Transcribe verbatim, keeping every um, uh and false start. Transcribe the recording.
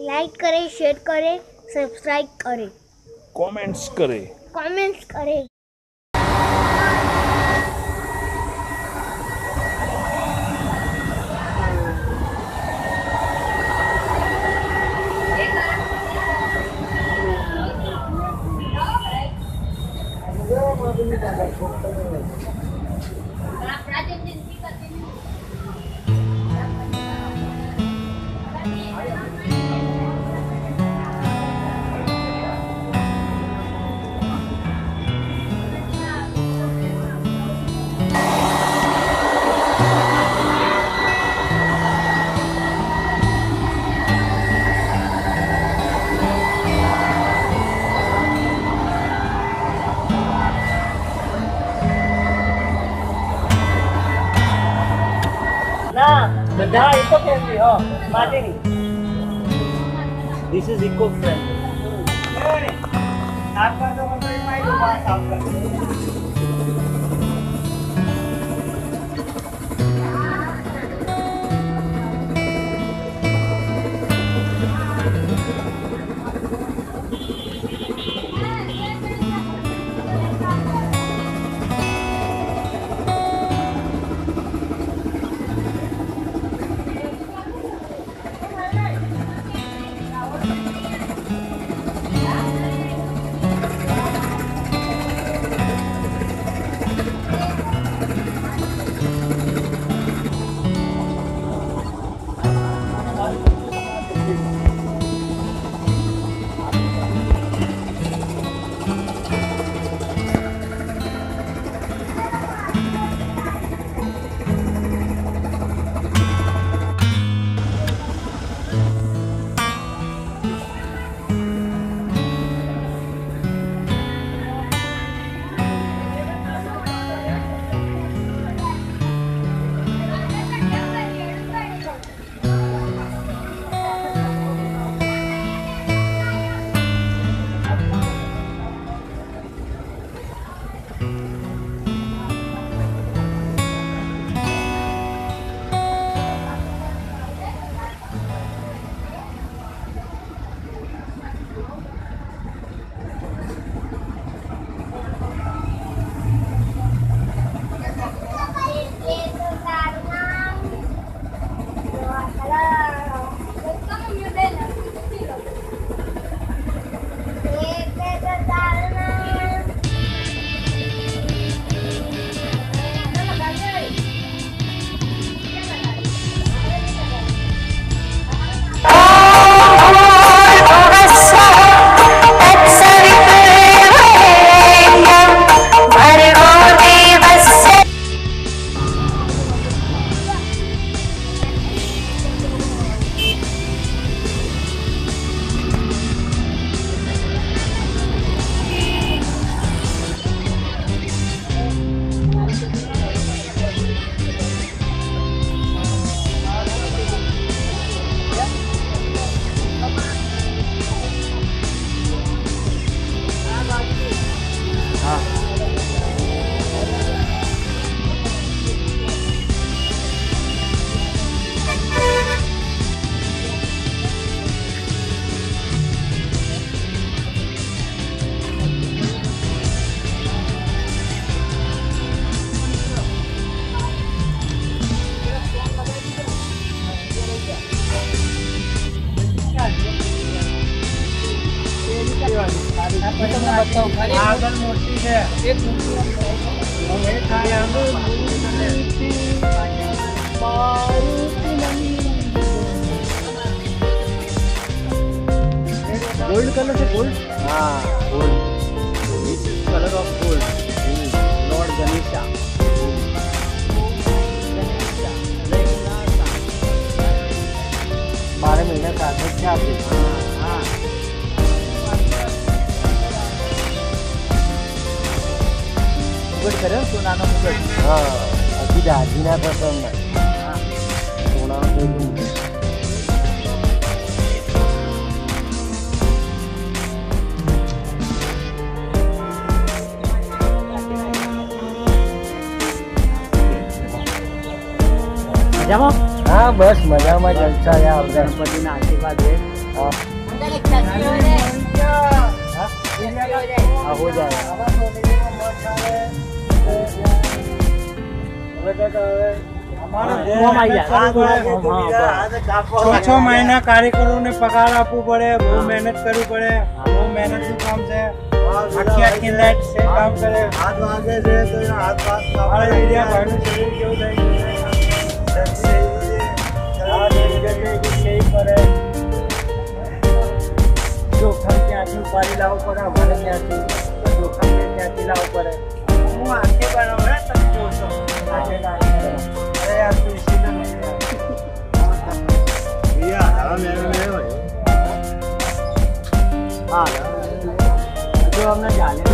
Like करें, share करें, subscribe करें, कमेंट्स करें कमेंट्स करें। Nah, eco friendly. Oh, mati ni. This is eco friendly. आपका तो मतलब मैं दुकान साफ कर आगल मूर्ति है एक गोल्ड कलर से गोल्ड हाँ gold colour of gold lord Ganesha बारह महीना का क्या हाँ करे सोना मुकुट हाँ अभी दाजीना पसंद है सोना मजामा हाँ बस मजामा जलसा है गणपति ना आशीर्वाद है। हाँ हाँ, हो जाएगा। છ છ મહિના કાર્યકરોને પગાર આપવું પડે, બહુ મહેનત કરવી પડે, બહુ મહેનતનું કામ છે, આખી આખી લાઈટ છે કામ કરે. હાથ વાગે છે તો એના હાથ વાગ મારા એરિયા ભાઈનું શરીર કેવું થઈ ગયું છે. જોખમ ક્યાંથી ઉપાડી લાવવું પડે, અમારે ત્યાંથી જોખમ ક્યાંથી લાવવું પડે. હું આંખે બનાવું ને તમે જોશો આંખે બનાવું. અરે યાર તું ઇસીને નહીં ભૈયા હા મેં મેં હા જો અમને ચાલે